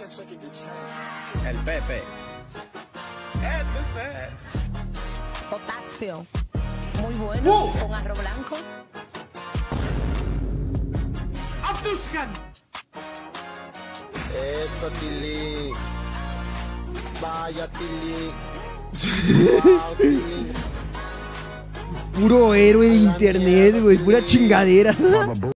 El Pepe. Potasio. Muy bueno. Con arroz blanco. Abduskan. Esto, Tili. Vaya, Tili. Wow, Tili. Puro héroe de internet, güey. Pura chingadera.